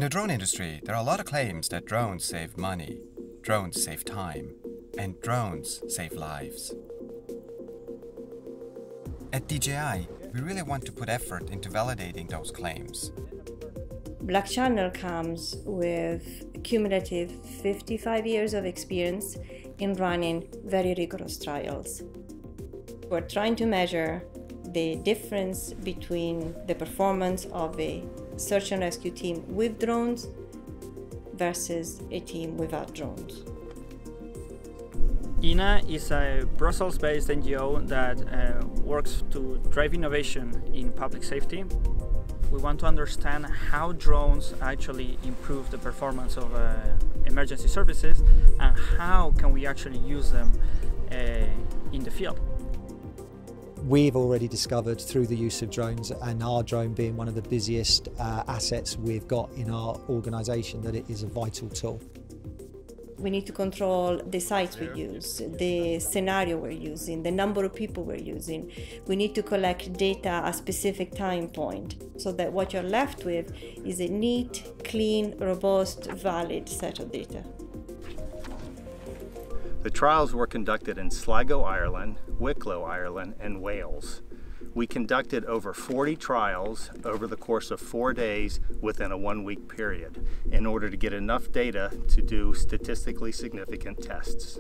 the drone industry, there are a lot of claims that drones save money, drones save time, and drones save lives. At DJI, we really want to put effort into validating those claims. Black Channel comes with cumulative 55 years of experience in running very rigorous trials. We're trying to measure the difference between the performance of a search and rescue team with drones versus a team without drones. INA is a Brussels-based NGO that works to drive innovation in public safety. We want to understand how drones actually improve the performance of emergency services and how can we actually use them in the field. We've already discovered through the use of drones, and our drone being one of the busiest assets we've got in our organisation, that it is a vital tool. We need to control the sites we use, the scenario we're using, the number of people we're using. We need to collect data at a specific time point so that what you're left with is a neat, clean, robust, valid set of data. The trials were conducted in Sligo, Ireland, Wicklow, Ireland, and Wales. We conducted over 40 trials over the course of 4 days within a 1-week period in order to get enough data to do statistically significant tests.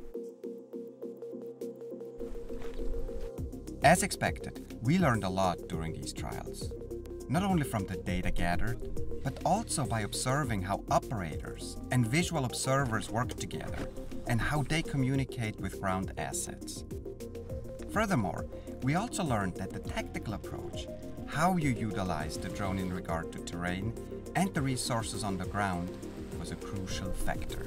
As expected, we learned a lot during these trials, not only from the data gathered, but also by observing how operators and visual observers work together and how they communicate with ground assets. Furthermore, we also learned that the tactical approach, how you utilize the drone in regard to terrain and the resources on the ground, was a crucial factor.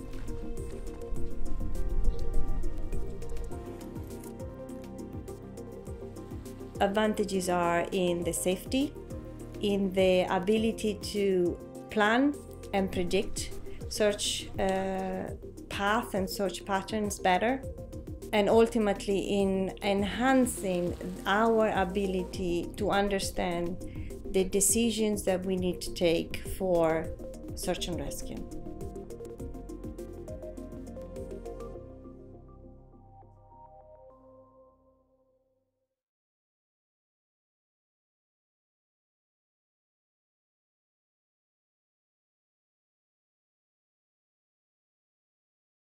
Advantages are in the safety, in the ability to plan and predict search path and search patterns better, and ultimately in enhancing our ability to understand the decisions that we need to take for search and rescue.